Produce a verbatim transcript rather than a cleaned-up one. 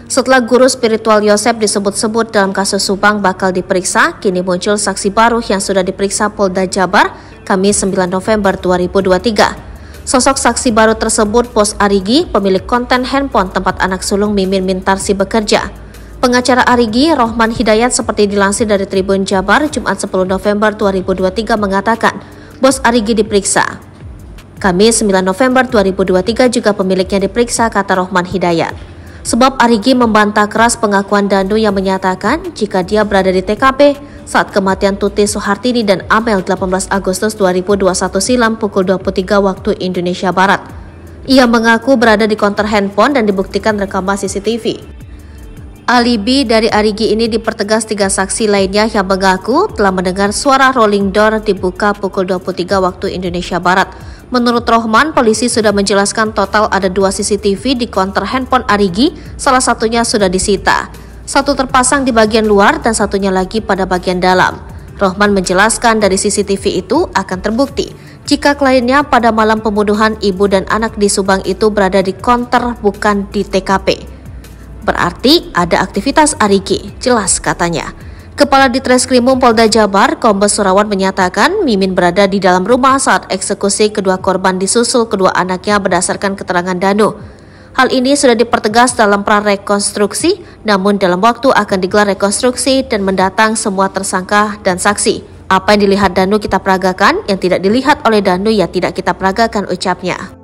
Setelah guru spiritual Yosep disebut-sebut dalam kasus Subang bakal diperiksa, kini muncul saksi baru yang sudah diperiksa Polda Jabar Kamis sembilan November dua ribu dua puluh tiga. Sosok saksi baru tersebut Bos Arigi, pemilik konten handphone tempat anak sulung Mimin Mintarsi bekerja. Pengacara Arigi, Rohman Hidayat, seperti dilansir dari Tribun Jabar Jumat sepuluh November dua ribu dua puluh tiga mengatakan, Bos Arigi diperiksa. Kamis sembilan November dua ribu dua puluh tiga juga pemiliknya diperiksa, kata Rohman Hidayat. Sebab Arigi membantah keras pengakuan Danu yang menyatakan jika dia berada di T K P saat kematian Tuti Suhartini dan Amel delapan belas Agustus dua ribu dua puluh satu silam pukul dua puluh tiga waktu Indonesia Barat. Ia mengaku berada di konter handphone dan dibuktikan rekaman C C T V. Alibi dari Arigi ini dipertegas tiga saksi lainnya yang mengaku telah mendengar suara rolling door dibuka pukul dua puluh tiga waktu Indonesia Barat. Menurut Rohman, polisi sudah menjelaskan total ada dua C C T V di konter handphone Arigi, salah satunya sudah disita. Satu terpasang di bagian luar dan satunya lagi pada bagian dalam. Rohman menjelaskan dari C C T V itu akan terbukti jika kliennya pada malam pembunuhan ibu dan anak di Subang itu berada di konter bukan di T K P. Berarti ada aktivitas Arigi, jelas katanya. Kepala Ditreskrimum Polda Jabar, Kombes Surawan menyatakan Mimin berada di dalam rumah saat eksekusi kedua korban disusul kedua anaknya berdasarkan keterangan Danu. Hal ini sudah dipertegas dalam prarekonstruksi, namun dalam waktu akan digelar rekonstruksi dan mendatang semua tersangka dan saksi. Apa yang dilihat Danu kita peragakan, yang tidak dilihat oleh Danu ya tidak kita peragakan, ucapnya.